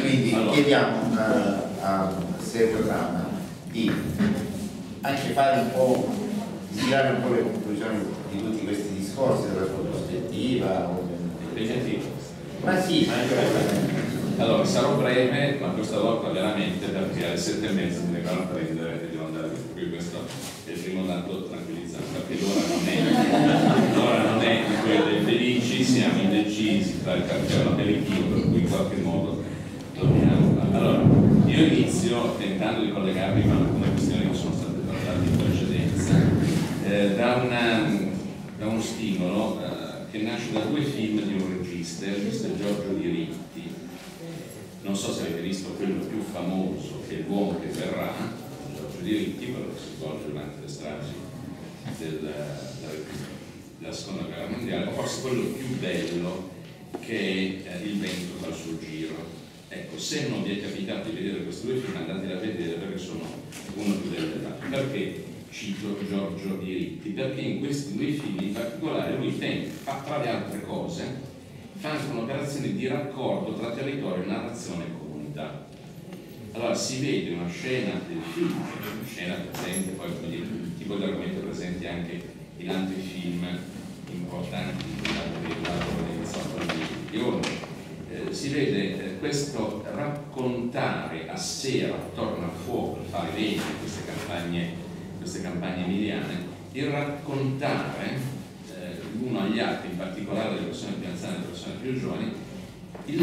quindi chiediamo a Sergio Trama di anche fare un po', di tirare un po' le conclusioni di tutti questi discorsi dalla sua prospettiva. Ma sì, allora sarò breve, ma questa volta veramente, perché alle 7:30 mi devo prendere e devo andare via. Quindi questo è il primo dato tranquillizzante, perché l'ora non è di quelle felici, siamo indecisi tra il caffè e l'aperitivo, per cui in qualche modo dobbiamo. Allora, io inizio tentando di collegarmi con alcune questioni che sono state trattate in precedenza, da uno stimolo che nasce da due film di un regista, il regista Giorgio Diritti. Non so se avete visto quello più famoso, che è L'uomo che verrà, Giorgio Diritti, quello che si svolge durante le stragi della seconda guerra mondiale, o forse quello più bello, che è Il vento fa il suo giro. Ecco, se non vi è capitato di vedere questi due film, andateli a vedere perché sono uno più bello dell'altro. Perché cito Giorgio Diritti? Perché in questi due film in particolare lui fa, tra le altre cose, fa anche un'operazione di raccordo tra territorio, narrazione e comunità. Allora si vede una scena del film, una scena presente, poi il tipo di argomento presente anche in altri film importanti che hanno riguardato di Orme. Si vede questo raccontare a sera attorno al fuoco, fare legge, queste campagne emiliane, il raccontare l'uno agli altri, in particolare delle persone più anziane e delle persone più giovani, il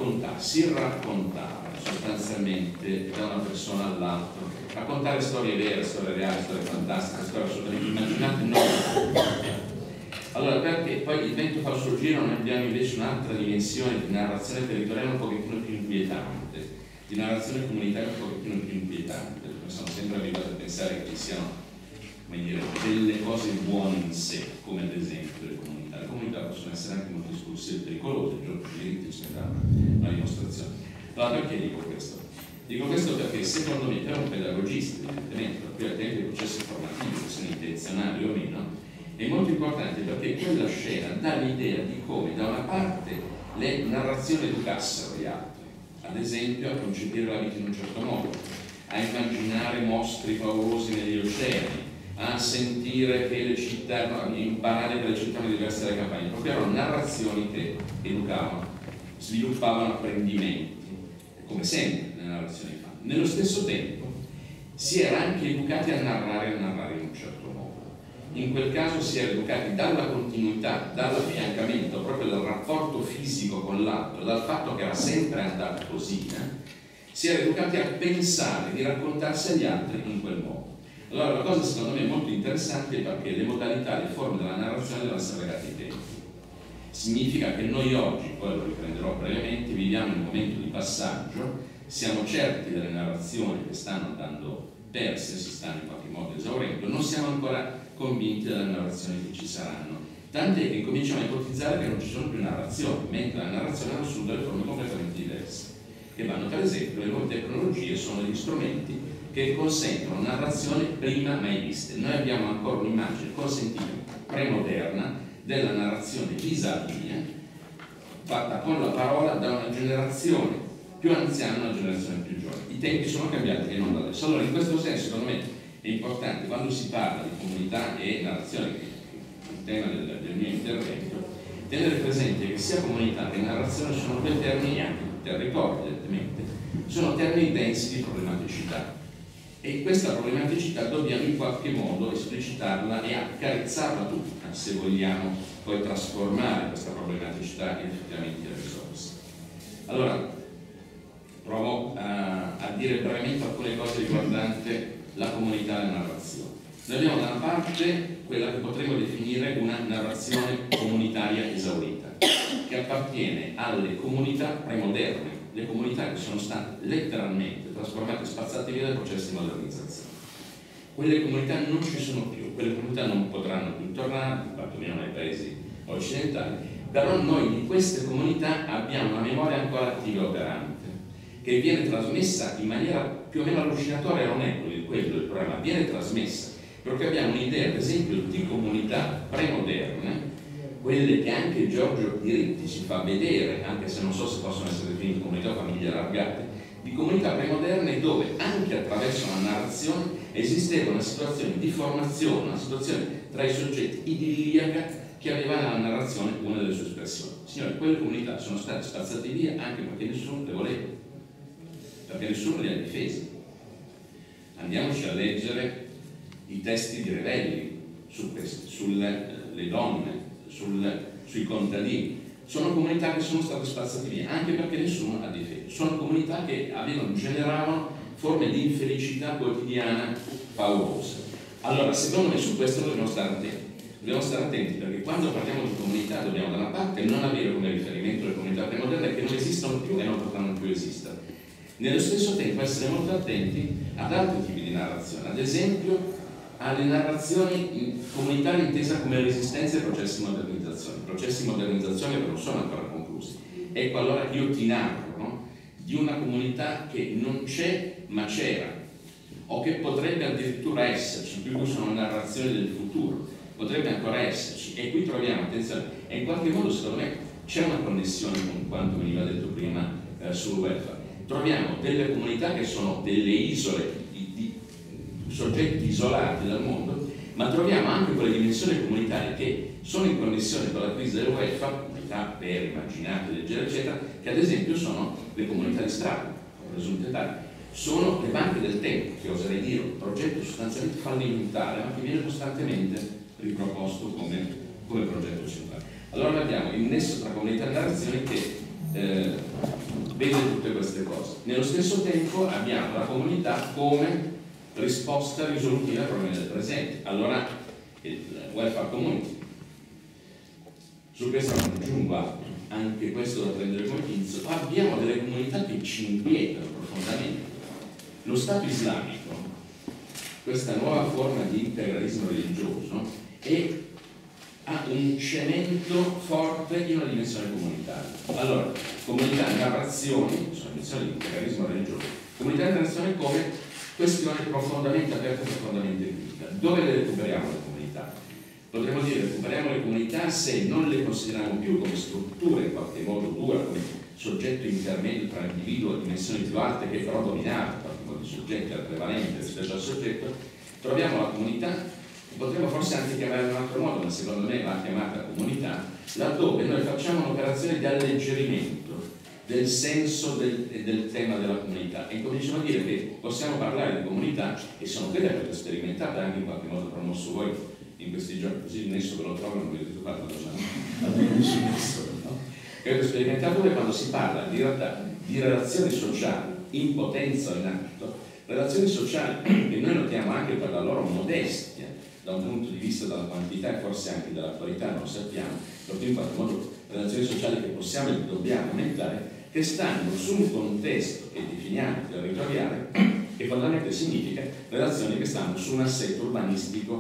raccontare sostanzialmente da una persona all'altra, raccontare storie vere, storie reali, storie fantastiche, storie assolutamente immaginate, no. Allora, perché poi Il vento fa il suo giro, noi abbiamo invece un'altra dimensione di narrazione territoriale un pochettino più inquietante, di narrazione comunitaria un pochettino più inquietante, perché sono sempre abituato a pensare che ci siano, come dire, delle cose buone in sé, come ad esempio le comunità. Le comunità possono essere anche molto esclusive e pericolose, Giorgio Diritti ci dà una dimostrazione. Allora, perché dico questo? Dico questo perché secondo me per un pedagogista, evidentemente, per cui attende ai processi formativi, che siano intenzionali o meno, è molto importante perché quella scena dà l'idea di come da una parte le narrazioni educassero gli altri, ad esempio a concepire la vita in un certo modo, a immaginare mostri paurosi negli oceani, a sentire che le città, a imparare che le città erano diverse dalle campagne, proprio erano narrazioni che educavano, sviluppavano apprendimenti, come sempre le narrazioni fanno. Nello stesso tempo si era anche educati a narrare in un certo modo. In quel caso si era educati dalla continuità, dall'affiancamento, proprio dal rapporto fisico con l'altro, dal fatto che era sempre andato così, si era educati a pensare di raccontarsi agli altri in quel modo. Allora la cosa secondo me è molto interessante perché le modalità, le forme della narrazione devono essere legate ai tempi. Significa che noi oggi, poi lo riprenderò brevemente, viviamo in un momento di passaggio, siamo certi delle narrazioni che stanno andando perse, si stanno in qualche modo esaurendo, non siamo ancora convinti delle narrazioni che ci saranno, tant'è che cominciamo a ipotizzare che non ci sono più narrazioni, mentre la narrazione ha assunto delle forme completamente diverse, che vanno per esempio, le nuove tecnologie sono gli strumenti che consentono narrazioni prima mai viste. Noi abbiamo ancora un'immagine consentita, premoderna, della narrazione vis-à-vis, fatta con la parola da una generazione più anziana a una generazione più giovane. I tempi sono cambiati e non da adesso. Allora in questo senso secondo me è importante, quando si parla di comunità e narrazione, che è il tema del mio intervento, tenere presente che sia comunità che narrazione sono due termini, anche territorio evidentemente, sono termini densi di problematicità. E questa problematicità dobbiamo in qualche modo esplicitarla e accarezzarla tutta, se vogliamo poi trasformare questa problematicità in effettivamente risorse. Allora, provo a dire brevemente alcune cose riguardanti la comunità e la narrazione. Noi abbiamo da una parte quella che potremmo definire una narrazione comunitaria esaurita, che appartiene alle comunità premoderne, le comunità che sono state letteralmente trasformate, spazzate via dai processi di modernizzazione. Quelle comunità non ci sono più, quelle comunità non potranno più tornare, quantomeno nei paesi occidentali, però noi di queste comunità abbiamo una memoria ancora attiva e operante, che viene trasmessa in maniera più o meno allucinatoria, non è quello il problema, viene trasmessa, perché abbiamo un'idea, ad esempio, di comunità premoderne quelle che anche Giorgio Diritti ci fa vedere, anche se non so se possono essere definite comunità o famiglie allargate, di comunità premoderne dove anche attraverso la narrazione esisteva una situazione di formazione, una situazione tra i soggetti idilliaca che aveva nella narrazione una delle sue espressioni. Signori, quelle comunità sono state spazzate via anche perché nessuno le voleva, perché nessuno le ha difese. Andiamoci a leggere i testi di Revelli su questi, sulle donne, sui contadini. Sono comunità che sono state spazzate via anche perché nessuno ha difeso. Sono comunità che generavano forme di infelicità quotidiana paurose. Allora, secondo me su questo dobbiamo stare attenti. Dobbiamo stare attenti perché quando parliamo di comunità dobbiamo da una parte non avere come riferimento le comunità premoderne che non esistono più e non potranno più esistere. Nello stesso tempo essere molto attenti ad altri tipi di narrazione, ad esempio alle narrazioni comunitarie intesa come resistenza ai processi di modernizzazione. I processi di modernizzazione che non sono ancora conclusi. Ecco allora io ti narro, no? Di una comunità che non c'è ma c'era, o che potrebbe addirittura esserci, in cui sono narrazioni del futuro, potrebbe ancora esserci, e qui troviamo, attenzione, e in qualche modo secondo me c'è una connessione con quanto veniva detto prima sul welfare. Troviamo delle comunità che sono delle isole di soggetti isolati dal mondo, ma troviamo anche quelle dimensioni comunitarie che sono in connessione con la crisi del welfare, comunità per immaginate, leggere, eccetera, che ad esempio sono le comunità di strada, presunte tali. Sono le banche del tempo, che oserei dire un progetto sostanzialmente fallimentare, ma che viene costantemente riproposto come progetto centrale. Allora abbiamo il nesso tra comunità e narrazione che vede tutte queste cose. Nello stesso tempo abbiamo la comunità come risposta risolutiva ai problemi del presente. Allora il welfare community. Su questo non aggiungo altro, anche questo da prendere come pinzo. Abbiamo delle comunità che ci inquietano profondamente. Lo Stato islamico, questa nuova forma di integralismo religioso, ha un cemento forte in una dimensione comunitaria. Allora, comunità e narrazioni, sono dimensioni di integralismo religioso, comunità e narrazione come questione profondamente aperta e profondamente critica. Dove le recuperiamo le comunità? Potremmo dire recuperiamo le comunità se non le consideriamo più come strutture in qualche modo dura, come soggetto intermedio tra individuo e dimensioni più alte che però dominava in qualche modo il soggetto, era prevalente rispetto al soggetto. Troviamo la comunità, potremmo forse anche chiamare in un altro modo, ma secondo me va chiamata comunità, laddove noi facciamo un'operazione di alleggerimento del senso del tema della comunità e cominciamo a dire che possiamo parlare di comunità, e sono quelle che avete sperimentato anche in qualche modo promosso voi in questi giorni, così il nesso ve lo trovo, non vi ho detto fare una cosa, almeno sul nesso, no? Che avete sperimentato voi quando si parla di realtà di relazioni sociali in potenza o in atto, relazioni sociali che noi notiamo anche per la loro modestia da un punto di vista della quantità e forse anche della qualità, non lo sappiamo, perché in qualche modo relazioni sociali che possiamo e dobbiamo aumentare, che stanno su un contesto che definiamo territoriale, che fondamentalmente significa relazioni che stanno su un assetto urbanistico,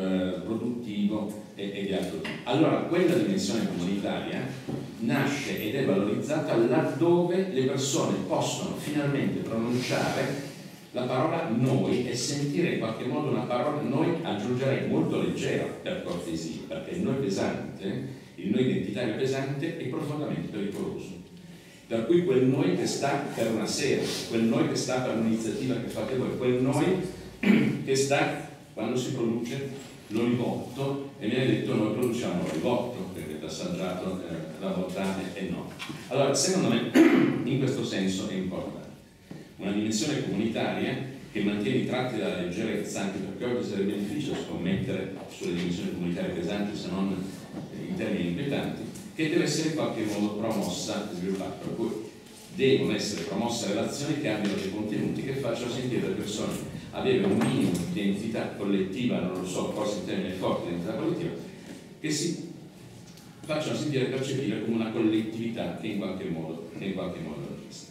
produttivo e di altro tipo. Allora quella dimensione comunitaria nasce ed è valorizzata laddove le persone possono finalmente pronunciare la parola noi e sentire in qualche modo una parola noi, aggiungerei molto leggera per cortesia, perché il noi pesante, il noi identitario pesante è profondamente pericoloso. Per cui quel noi che sta per una serie, quel noi che sta per un'iniziativa che fate voi, quel noi che sta quando si produce l'olivotto, e viene detto noi produciamo l'olivotto, perché è assaggiato la voltane e no. Allora, secondo me, in questo senso è importante. Una dimensione comunitaria che mantiene i tratti della leggerezza, anche perché oggi sarebbe difficile scommettere sulle dimensioni comunitarie pesanti se non in termini inquietanti, che deve essere in qualche modo promossa e sviluppata, per cui devono essere promosse relazioni che abbiano dei contenuti che facciano sentire le persone avere un minimo di identità collettiva, non lo so, forse in termini forti di identità collettiva, che si facciano sentire e percepire come una collettività che in qualche modo esiste.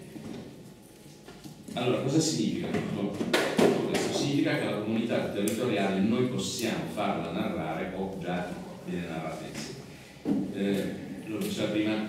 Allora, cosa significa tutto questo? Significa che la comunità territoriale noi possiamo farla narrare o già viene narrata insieme. Lo diceva prima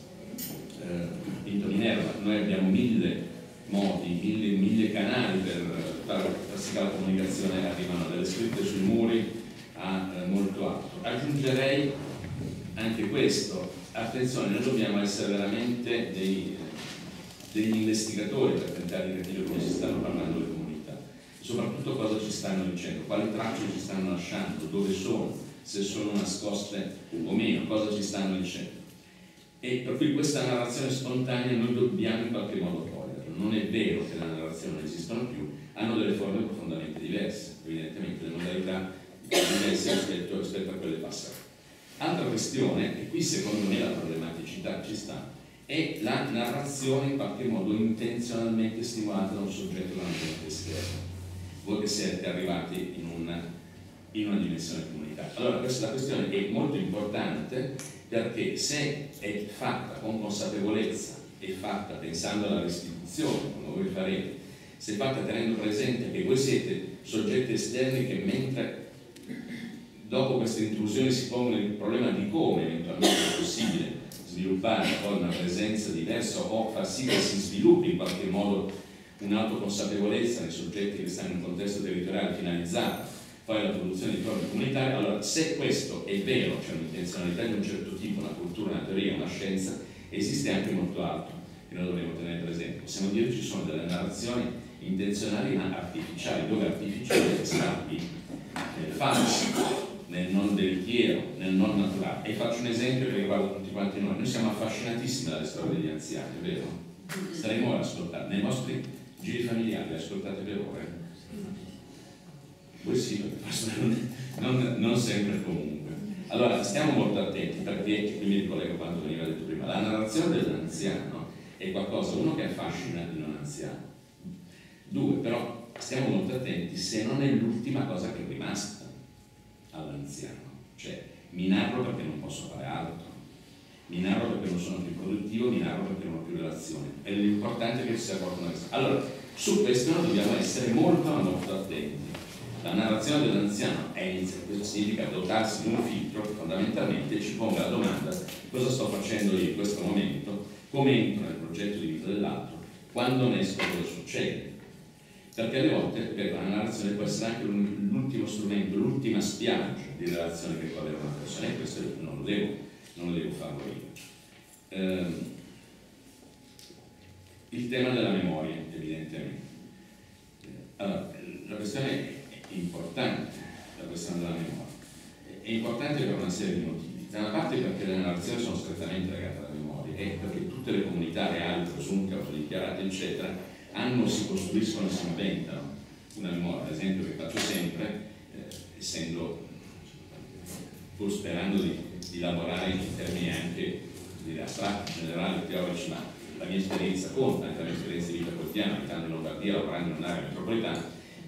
Pinto Minerva, noi abbiamo 1000 modi, 1000 canali per far sì che la comunicazione arrivano dalle scritte sui muri a molto altro. Aggiungerei anche questo, attenzione, noi dobbiamo essere veramente degli investigatori per tentare di capire come si stanno parlando le comunità, soprattutto cosa ci stanno dicendo, quali tracce ci stanno lasciando, dove sono, se sono nascoste o meno, cosa ci stanno dicendo. E per cui questa narrazione spontanea noi dobbiamo in qualche modo toglierla. Non è vero che le narrazioni non esistono più, hanno delle forme profondamente diverse, evidentemente le modalità diverse rispetto a quelle passate. Altra questione, e qui secondo me la problematicità ci sta, è la narrazione in qualche modo intenzionalmente stimolata da un soggetto da un ambiente esterno. Voi che siete arrivati in una dimensione comunitaria. Allora questa questione è molto importante, perché se è fatta con consapevolezza, è fatta pensando alla restituzione, come voi farete, se è fatta tenendo presente che voi siete soggetti esterni che mentre dopo queste intrusioni si pongono il problema di come eventualmente è possibile sviluppare poi una presenza diversa o far sì che si sviluppi in qualche modo un'autoconsapevolezza nei soggetti che stanno in un contesto territoriale finalizzato poi alla produzione di forme comunitarie. Allora, se questo è vero, c'è un'intenzionalità di un certo tipo, una cultura, una teoria, una scienza, esiste anche molto altro che noi dovremmo tenere presente. Possiamo dire che ci sono delle narrazioni intenzionali ma artificiali, dove artificiale sta qui nel falso, nel non delittiero, nel non naturale. E faccio un esempio che riguarda tutti quanti noi. Noi siamo affascinatissimi dalle storie degli anziani, è vero? Staremo ora ad ascoltare, nei vostri giri familiari, ascoltate per ore. Voi sì, perché forse non sempre comunque. Allora, stiamo molto attenti, perché qui mi ricollego a quanto veniva detto prima. La narrazione dell'anziano è qualcosa, uno, che affascina il non anziano. Due, però, stiamo molto attenti se non è l'ultima cosa che è rimasta all'anziano. Cioè, mi narro perché non posso fare altro, mi narro perché non sono più produttivo, mi narro perché non ho più relazione. E l'importante è che ci sia qualcuno che... Allora, su questo noi dobbiamo essere molto attenti. La narrazione dell'anziano questo significa dotarsi di un filtro che fondamentalmente ci ponga la domanda: cosa sto facendo io in questo momento, come entro nel progetto di vita dell'altro, quando ne esco cosa succede. Perché alle volte la narrazione può essere anche l'ultimo strumento, l'ultima spiaggia di relazione che può avere una persona, e questo non lo devo farlo io. Il tema della memoria, evidentemente. Allora, la questione è importante, la questione della memoria. È importante per una serie di motivi. Da una parte perché le narrazioni sono strettamente legate alla memoria, e perché tutte le comunità reali, presunte, autodichiarate, eccetera, si costruiscono e si inventano una memoria. L'esempio che faccio sempre, pur sperando di lavorare in termini anche astratti, generali, teorici, ma la mia esperienza conta, anche la mia esperienza di vita quotidiana, abitando in Lombardia, lavorando in un'area metropolitana.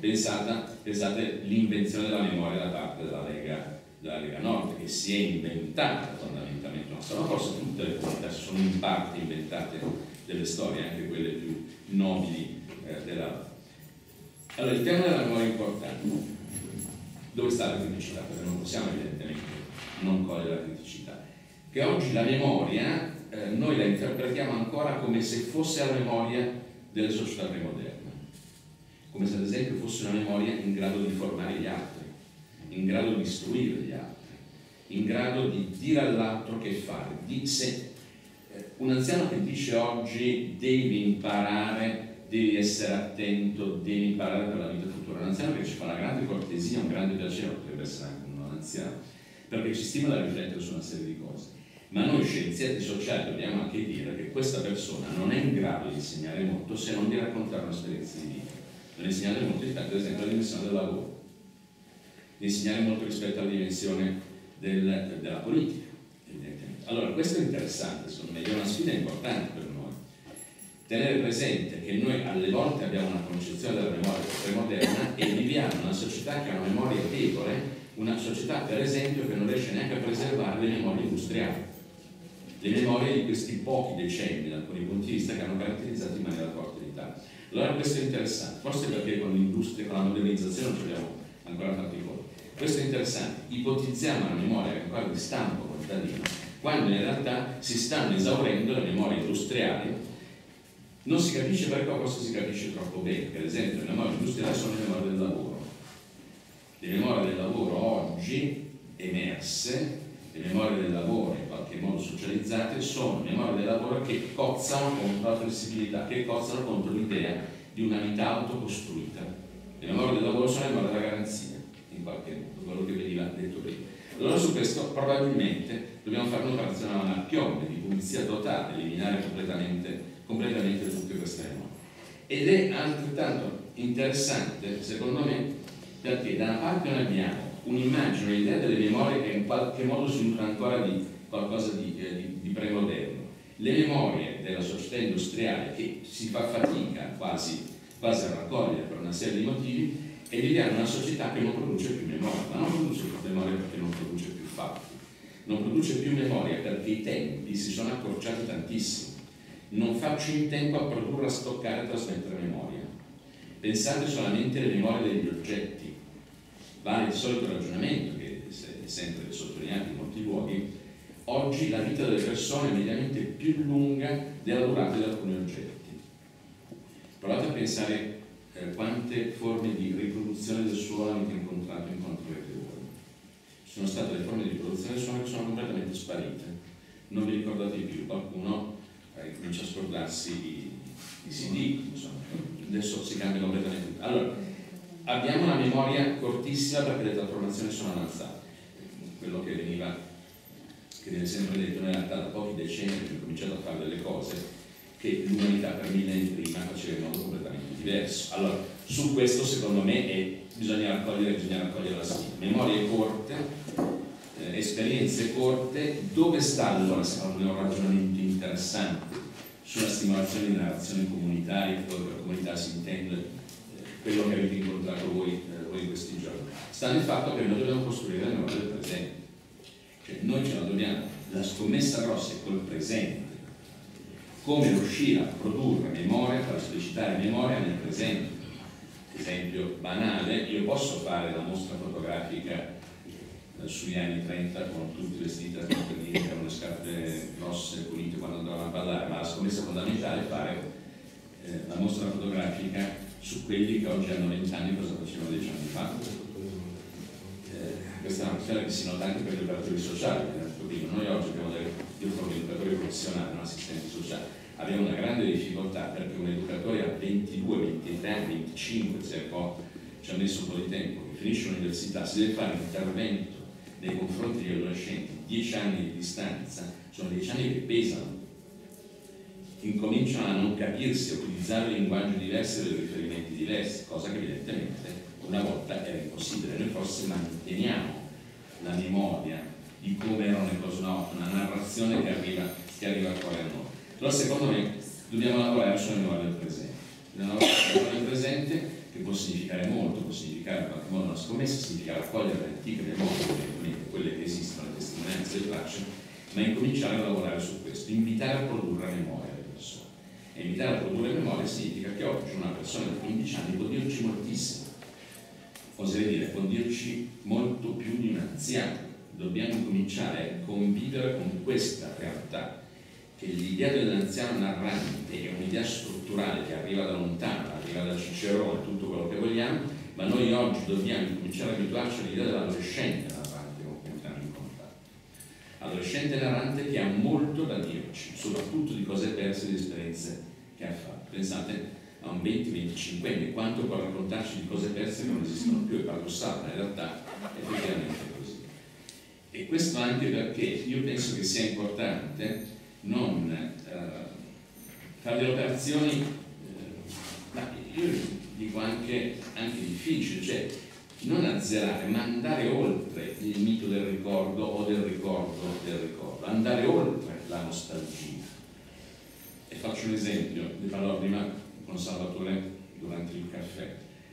Pensate l'invenzione della memoria da parte della Lega Nord, che si è inventata fondamentalmente, non sono forse tutte le comunità, si sono in parte inventate delle storie, anche quelle più nobili della... Allora, il tema della memoria è importante. Dove sta la criticità? Perché non possiamo evidentemente non cogliere la criticità. Che oggi la memoria noi la interpretiamo ancora come se fosse la memoria delle società premoderne, come se ad esempio fosse una memoria in grado di formare gli altri, in grado di istruire gli altri, in grado di dire all'altro che fare. Un anziano che dice oggi devi imparare, devi essere attento, devi imparare per la vita futura, un anziano che ci fa una grande cortesia, un grande piacere, potrebbe essere anche un non anziano, perché ci stimola a riflettere su una serie di cose. Ma noi scienziati sociali dobbiamo anche dire che questa persona non è in grado di insegnare molto se non di raccontare un'esperienza di vita. Non insegnare molto rispetto, ad esempio, alla dimensione del lavoro, di insegnare molto rispetto alla dimensione della politica, evidentemente. Allora, questo è interessante, secondo me, è una sfida importante per noi. Tenere presente che noi alle volte abbiamo una concezione della memoria premoderna e viviamo in una società che ha una memoria debole, una società, per esempio, che non riesce neanche a preservare le memorie industriali, le memorie di questi pochi decenni, da alcuni punti di vista, che hanno caratterizzato in maniera forte l'Italia. Allora questo è interessante, forse perché con l'industria, con la modernizzazione non ci abbiamo ancora tanti conti. Questo è interessante, ipotizziamo una memoria che è ancora di stampo contadino, quando in realtà si stanno esaurendo le memorie industriali. Non si capisce perché, forse si capisce troppo bene, per esempio le memorie industriali sono le memorie del lavoro. Le memorie del lavoro oggi emerse, le memorie del lavoro qualche modo socializzate, sono memorie del lavoro che cozzano contro la flessibilità, che cozzano contro l'idea di una vita autocostruita. Le memorie del lavoro sono le memorie della garanzia, in qualche modo, quello che veniva detto prima. Allora su questo probabilmente dobbiamo fare un'operazione a piombo di pulizia totale, eliminare completamente tutte queste memorie. Ed è altrettanto interessante, secondo me, perché da una parte noi abbiamo un'immagine, un'idea delle memorie che in qualche modo si nutre ancora di qualcosa di premoderno. Le memorie della società industriale che si fa fatica quasi a raccogliere per una serie di motivi, e viviamo in una società che non produce più memoria, ma non produce più memoria perché non produce più fatti, non produce più memoria perché i tempi si sono accorciati tantissimo. Non faccio in tempo a produrre, a stoccare e trasmettere memoria. Pensate solamente alle memorie degli oggetti. Vale il solito ragionamento che è sempre sottolineato in molti luoghi. Oggi la vita delle persone è mediamente più lunga della durata di alcuni oggetti. Provate a pensare quante forme di riproduzione del suono avete incontrate voi. Ci sono state le forme di riproduzione del suono che sono completamente sparite, non vi ricordate più. Qualcuno comincia a scordarsi i CD, insomma. Adesso si cambia completamente tutto. Allora, abbiamo una memoria cortissima perché le trasformazioni sono avanzate. Quello che viene sempre detto, in realtà da pochi decenni abbiamo cominciato a fare delle cose che l'umanità per millenni prima faceva in modo completamente diverso. Allora, su questo secondo me bisogna raccogliere la sfida. Memorie corte, esperienze corte. Dove sta allora, secondo me, un ragionamento interessante sulla stimolazione di narrazione comunitaria, dove per comunità si intende quello che avete incontrato voi in questi giorni? Sta nel fatto che noi dobbiamo costruire la memoria del presente. Cioè noi ce la dobbiamo, la scommessa grossa è col presente. Come riuscire a produrre memoria, per esplicitare memoria nel presente. Esempio banale, io posso fare la mostra fotografica sugli anni 30 con tutti vestiti da contadini che avevano le scarpe grosse, pulite quando andavano a ballare, ma la scommessa fondamentale è fare la mostra fotografica su quelli che oggi hanno 20 anni, cosa facevano 10 anni fa. Questa è una questione che si nota anche per gli operatori sociali. Noi oggi abbiamo io sono un educatore professionale, non assistente sociale, abbiamo una grande difficoltà perché un educatore a 22, 23 anni, 25, se ci ha messo un po' di tempo, che finisce l'università, si deve fare un intervento nei confronti degli adolescenti, 10 anni di distanza, sono 10 anni che pesano, incominciano a non capirsi, a utilizzare linguaggi diversi e dei riferimenti diversi, cosa che evidentemente una volta era impossibile. Noi forse manteniamo la memoria di come erano le cose una volta, una narrazione che arriva ancora a noi. Allora secondo me dobbiamo lavorare sulla memoria del presente. La memoria del presente, che può significare molto, può significare in qualche modo una scommessa, significa raccogliere le antiche memorie, quelle che esistono, le testimonianze, le tracce, ma incominciare a lavorare su questo, invitare a produrre memoria alle persone. E invitare a produrre memoria significa che oggi una persona di 15 anni può dirci moltissimo, oserei dire, può dirci molto più di un anziano. Dobbiamo cominciare a convivere con questa realtà, che l'idea dell'anziano narrante è un'idea strutturale che arriva da lontano, arriva da Cicerone, tutto quello che vogliamo, ma noi oggi dobbiamo cominciare a abituarci all'idea dell'adolescente narrante con cui entriamo in contatto. Adolescente narrante che ha molto da dirci, soprattutto di cose perse e di esperienze che ha fatto. Pensate a un 20-25 anni, quanto può raccontarci di cose perse che non esistono più, è paradossale, ma in realtà è effettivamente così. E questo anche perché io penso che sia importante non fare delle operazioni, ma io dico anche difficili, cioè non azzerare, ma andare oltre il mito del ricordo o del ricordo, andare oltre la nostalgia. E faccio un esempio, ne parlavo prima con Salvatore durante il caffè.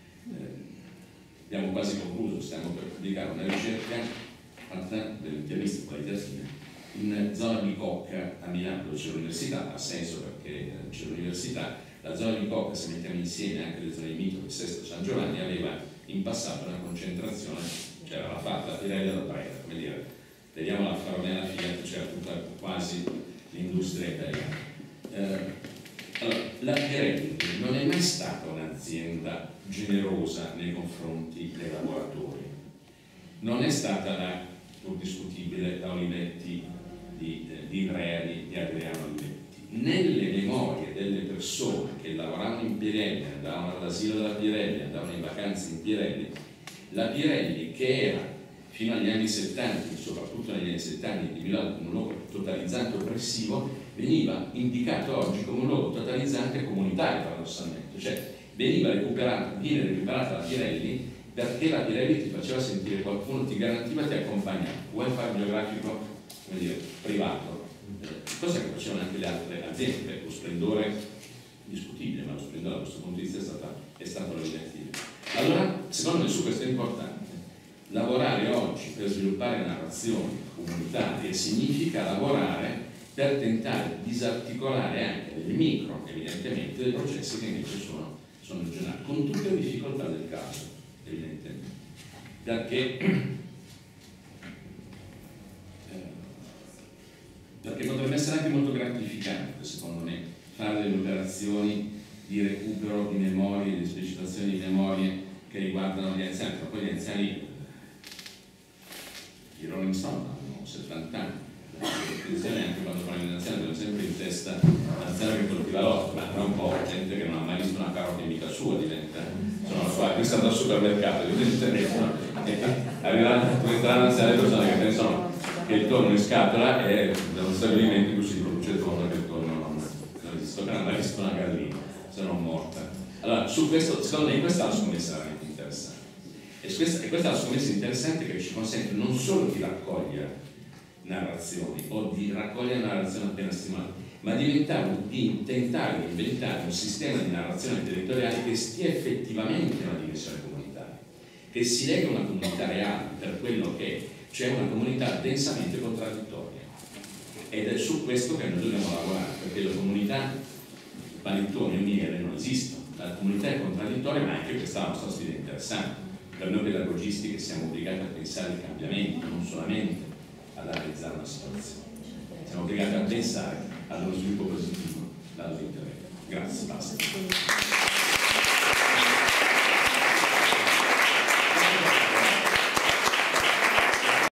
Abbiamo quasi concluso, stiamo per pubblicare una ricerca fatta dell'intervista qualitativa in zona di Bicocca a Milano, dove c'è l'università. Ha senso perché c'è l'università. La zona di Bicocca, se mettiamo insieme anche le zone di Mito e Sesto San Giovanni, aveva in passato una concentrazione, c'era la fatta Pirelli da Brera, come dire, vediamo la Faronella Fiat, c'era tutta quasi l'industria italiana. Allora, la Pirelli non è mai stata un'azienda generosa nei confronti dei lavoratori, non è stata pur discutibile, la Olivetti di Adriano Olivetti. Nelle memorie delle persone che lavoravano in Pirelli, andavano all'asilo della Pirelli, andavano in vacanze in Pirelli, la Pirelli, che era fino agli anni 70, soprattutto negli anni 70 di Milano, come un luogo totalizzante oppressivo, veniva indicato oggi come un luogo totalizzante comunitario, paradossalmente. Cioè viene recuperata la Pirelli perché la Pirelli ti faceva sentire qualcuno, ti garantiva, ti accompagnava. Welfare biografico, come dire, privato, cosa che facevano anche le altre aziende. Lo splendore discutibile, ma lo splendore da questo punto di vista è stato l'evidente. Allora, secondo me su questo è importante. Lavorare oggi per sviluppare narrazioni comunitarie significa lavorare per tentare di disarticolare anche delle micro, evidentemente, dei processi che invece sono regionali, con tutte le difficoltà del caso, evidentemente. Perché potrebbe essere anche molto gratificante, secondo me, fare delle operazioni di recupero di memorie, di esplicitazione di memorie che riguardano gli anziani, ma poi gli anziani, i Rolling Stone hanno 70 anni, anche quando parliamo di anziani abbiamo sempre in testa l'anziano che coltiva l'orto, ma tra un po' gente che non ha mai visto una carota in vita sua diventa, questo andrà al supermercato, arriveranno anziane persone che pensano che il tonno in scatola è da un stabilimento in cui si produce tonno, che il tonno non esiste, che non ha mai visto una gallina, se non morta. Allora, su questo, secondo me, questa è la scommessa veramente interessante. E questa è la scommessa interessante che ci consente non solo di raccogliere narrazioni o di raccogliere narrazioni appena stimolate, ma di tentare di inventare un sistema di narrazione territoriale che stia effettivamente nella dimensione comunitaria, che si lega a una comunità reale per quello che è, cioè una comunità densamente contraddittoria. Ed è su questo che noi dobbiamo lavorare, perché la comunità panettone e miele non esistono. La comunità è contraddittoria, ma anche questa è la nostra sfida interessante. Per noi pedagogisti che siamo obbligati a pensare il cambiamento, non solamente ad analizzare una situazione. Siamo obbligati a pensare ad uno sviluppo positivo dall'intervento. Grazie, basta.